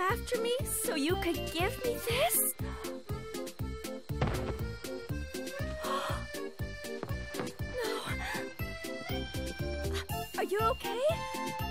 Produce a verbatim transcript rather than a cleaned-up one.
after me so you could give me this? No. Are you okay?